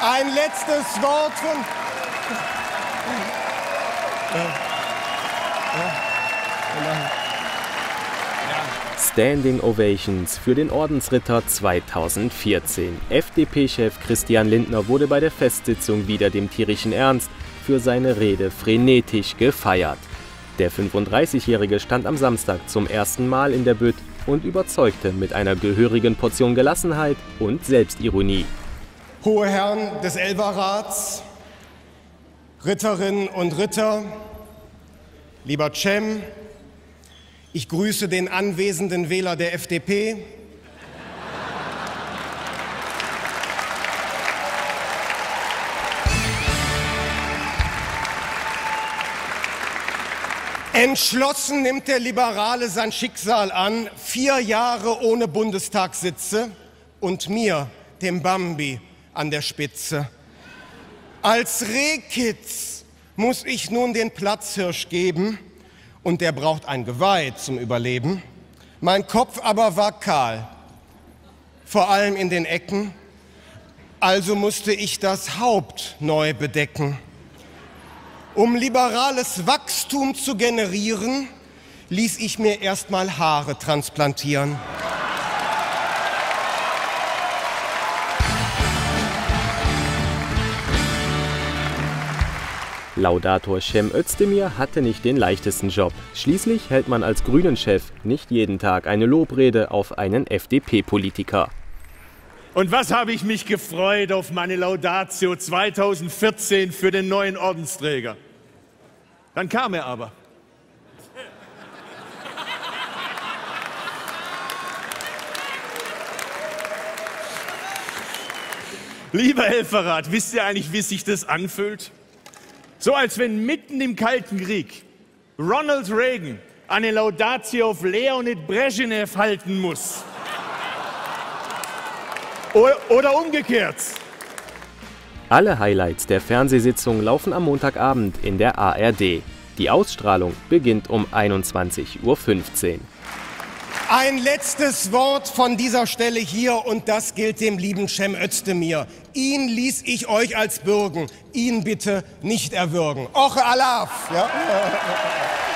Ein letztes Wort von... Standing Ovations für den Ordensritter 2014. FDP-Chef Christian Lindner wurde bei der Festsitzung wieder dem tierischen Ernst für seine Rede frenetisch gefeiert. Der 35-Jährige stand am Samstag zum ersten Mal in der Bütt und überzeugte mit einer gehörigen Portion Gelassenheit und Selbstironie. Hohe Herren des Elberrats, Ritterinnen und Ritter, lieber Cem, ich grüße den anwesenden Wähler der FDP. Entschlossen nimmt der Liberale sein Schicksal an, 4 Jahre ohne Bundestagssitze und mir, dem Bambi, an der Spitze. Als Rehkitz muss ich nun den Platzhirsch geben und der braucht ein Geweih zum Überleben. Mein Kopf aber war kahl, vor allem in den Ecken, also musste ich das Haupt neu bedecken. Um liberales Wachstum zu generieren, ließ ich mir erstmal Haare transplantieren. Laudator Cem Özdemir hatte nicht den leichtesten Job. Schließlich hält man als Grünen-Chef nicht jeden Tag eine Lobrede auf einen FDP-Politiker. Und was habe ich mich gefreut auf meine Laudatio 2014 für den neuen Ordensträger. Dann kam er aber. Lieber Elferrat, wisst ihr eigentlich, wie sich das anfühlt? So als wenn mitten im Kalten Krieg Ronald Reagan eine Laudatio auf Leonid Brezhnev halten muss. Oder umgekehrt. Alle Highlights der Fernsehsitzung laufen am Montagabend in der ARD. Die Ausstrahlung beginnt um 21:15 Uhr. Ein letztes Wort von dieser Stelle hier und das gilt dem lieben Cem Özdemir. Ihn ließ ich euch als bürgen, ihn bitte nicht erwürgen. Oche Alaf! Ja?